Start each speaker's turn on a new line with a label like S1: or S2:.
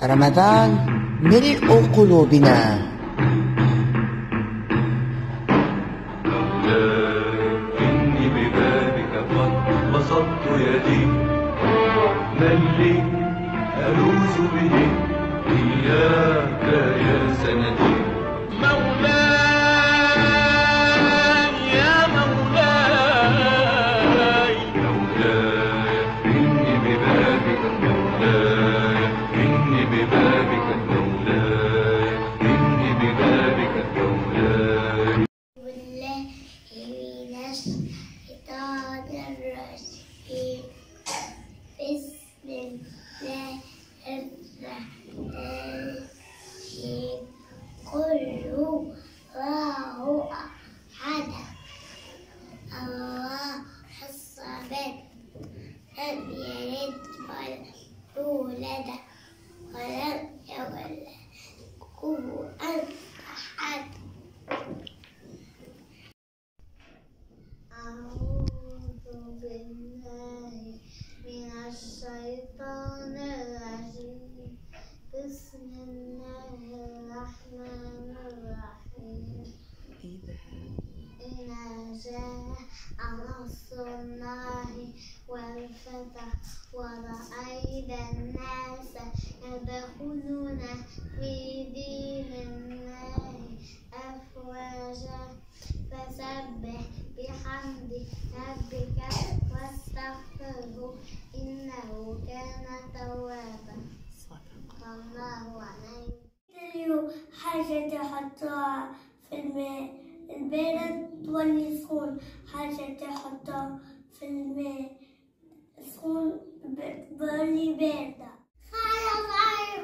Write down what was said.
S1: رمضان ملء قلوبنا.
S2: إني ببابك قد بسطت يدي، من لي ألوذ به إياك يا سندي. مولاي يا مولاي، مولاي إني ببابك، مولاي إني ببابك، مولاي إني ببابك، مولاي.
S3: بالله من الشيطان الرجيم، بسم الله الرحمن الرحيم. قل هو الله أحد، الله الصمد، لم يلد ولم يولد ولم يكن له كفوا أحد. أعوذ بالله من الشيطان الرجيم، بسم الله الرحمن الرحيم. إذا جاء نصر الله والفتح ورأيت الناس يدخلون في دين الله أفواجا فسبح بحمد ربك واستغفره إنه كان توابا. الله عليه. حاجة تحطها في الماء البارد تولي سخون، حاجة تحطها في الماء السخون تولي باردة.